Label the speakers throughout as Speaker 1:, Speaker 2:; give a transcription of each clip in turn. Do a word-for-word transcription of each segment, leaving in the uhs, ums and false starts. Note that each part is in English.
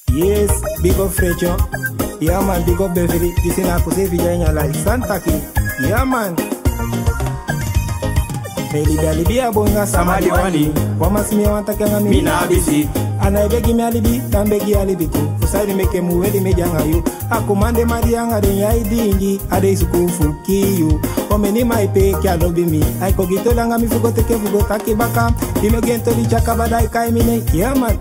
Speaker 1: Yes, big up Frecho. Yeah man, big up Beverly. This is a kuse vija in your life. Santa Ki. Yeah man. Meli bali biya bonga samali wani. Wama simi wanta kenga mi.
Speaker 2: Mina abisi.
Speaker 1: Ana ibegi mi alibi, tambegi alibi tu. Usaidi meke muweli mejanga yu. Akumande marianga de nyai dingi. Ade isukufu kiyu. Omeni maipe kia lobi mi. Aiko gito langa mi fugo teke fugo taki baka. Ime gento di chaka badai kai mine. Yeah man.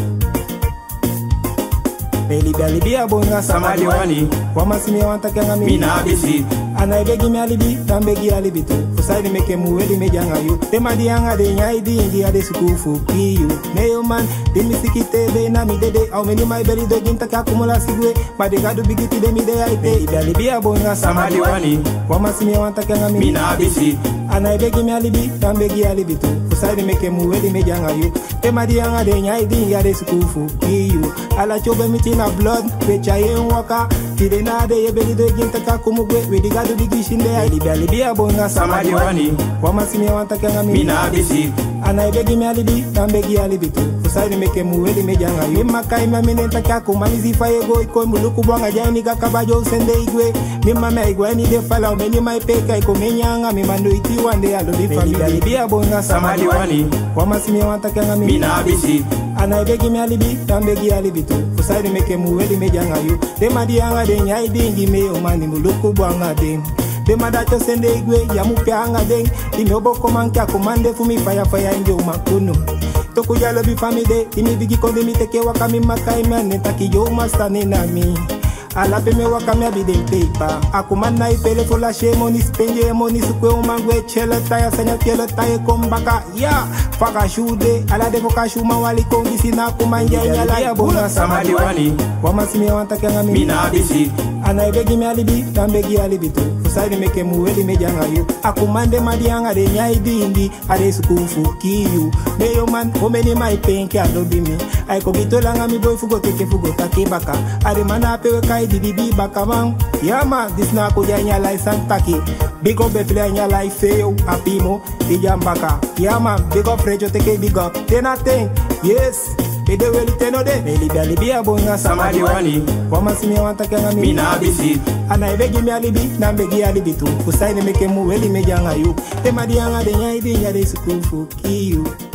Speaker 1: Meli bali biya bonga samali wani. Wama simi wanta kenga mi.
Speaker 2: Mina abisi.
Speaker 1: Ana ibegi mi alibi, tambegi alibi tu. Usaidi meke muweli mejanga yu. Tema dianga de nyai dingi. Ade isukufu kiyu. Neyo man. Demi sikite be na mi dede. Au meni mai beri do ginta kia kumula sigwe. Made gadu bigiti de mi de aite. Meli bali biya bonga samali wani. Wama simi wanta kenga mi.
Speaker 2: Mina abisi.
Speaker 1: Ana ibegi mi alibi, tambegi alibi tu. Usaidi meke muweli mejanga yu. Tema dianga de nyai dingi. Ade isukufu kiyu. Ala chobe miti na blood. Pecha ye nwaka. Tide na de ye beri do ginta kia kumugwe. Wedi gadu bigi shinde aite. Meli bali biya bonga samali wani. Wama simi wanta kenga mi.
Speaker 2: Mina abisi.
Speaker 1: Ana ibegi mi alibi, tambegi alibi tu. Usaidi meke muweli mejanga yu. Mima kai mamine ntakia kumanizi fayego. Iko mbuluku bonga jani kakabajo usende igwe. Mima me igwe ni de fala. Umeni maipeka iko menyanga. Mima ndo iti wande alobi famili. Meli biya bonga samali wani. Wama simi wanta kenga mi.
Speaker 2: Mina abisi.
Speaker 1: Ana ibegi mi alibi, tambegi alibi tu. Usaidi meke muweli mejanga yu. Dema dianga de nyai dingi me umani mbuluku bonga ding. Dema dacho sende igwe ya mupianga ding. Ime oboko mankia kumande fumi faya faya inge umakuno. Toku ya lobi famide. Imi bigi konde mi teke waka mi makai mene. Taki yo mastane na mi. Alape me waka mi abide paper. Akumana ipele fola she moni spenje moni sukwe umangwe chele taya sanya kiele taya kombaka. Ya faka shude. Alade foka shuma wali kongi sina kumanja inyala ya bonga samali wani. Wama simi wanta kenga mi.
Speaker 2: Mina abisi.
Speaker 1: Ana ibegi mi alibi, tambegi alibi tu. Usaidi meke muweli mejanga yu. Akumande madianga de nyai dingi. Ade sukufu kiyu. Neyo man, omeni maipenke adobi mi. Aiko gito langa mi boy fugo teke fugo take baka. Ade mana pewe kai didibi baka man. Yeah man, this na kuja inya lai santaki. Big up Bethlehem inya lai feyo. Apimo, dijambaka. Yeah man, big up Frecho teke big up. Tena ten, yes. Ede weli teno de. Meli bali biya bonga samali wani. Wama simi wanta kenga mi.
Speaker 2: Mina abisi.
Speaker 1: Ana ibegi mi alibi, nambegi alibi tu. Usaidi meke muweli mejanga yu. Tema dianga de nyai dingi ade sukufu kiyu.